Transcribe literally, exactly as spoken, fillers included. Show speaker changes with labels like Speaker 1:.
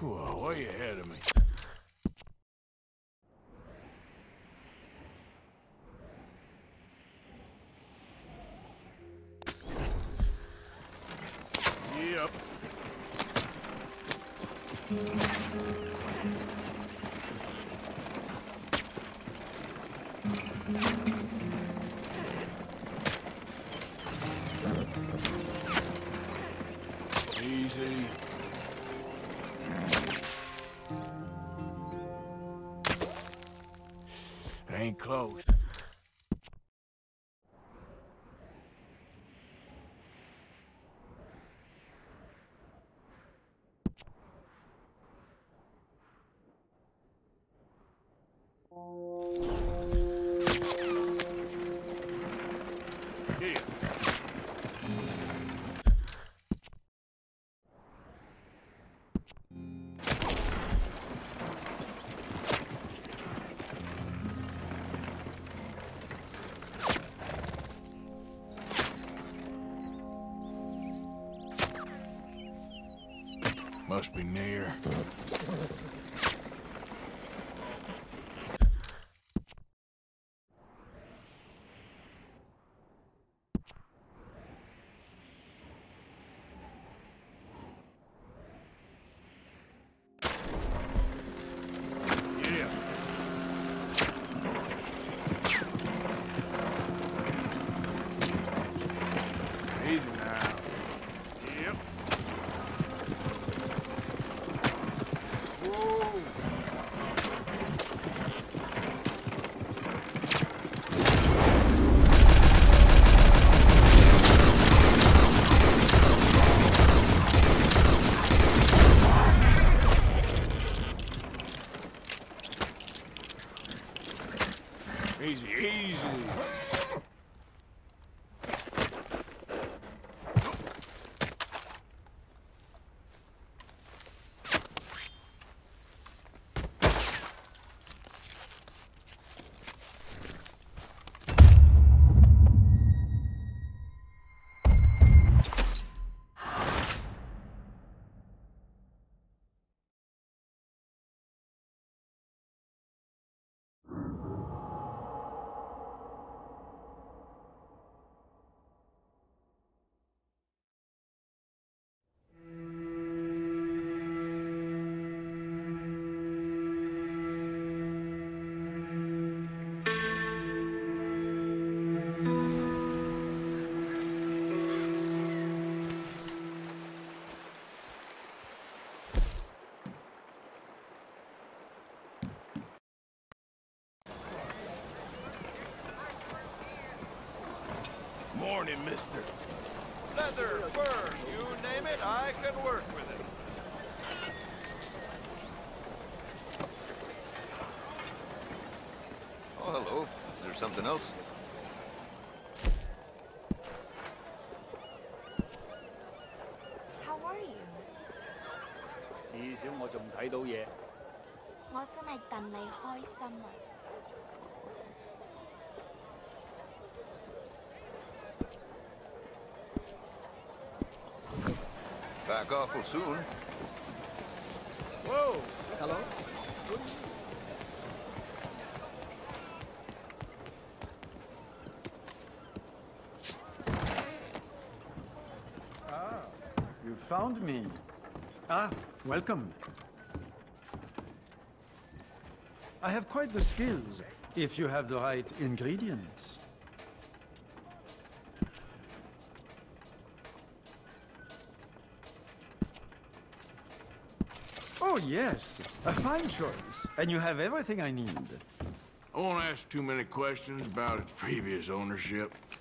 Speaker 1: Whoa, way ahead of me. Yep. Easy. Ain't close. Here. Must be near. Yeah. Easy now. Yep. Easy, easy. Morning, mister.
Speaker 2: Leather, fur, you name it, I can work with it. Oh, hello. Is there something else?
Speaker 3: How are you?
Speaker 4: 至少我仲睇到嘢。
Speaker 3: 我真係戥你開心啊！
Speaker 2: Back awful soon.
Speaker 1: Whoa!
Speaker 2: Hello?
Speaker 5: Ah, you found me. Ah, welcome. I have quite the skills, if you have the right ingredients. Oh, yes. A fine choice. And you have everything I need.
Speaker 1: I won't ask too many questions about its previous ownership.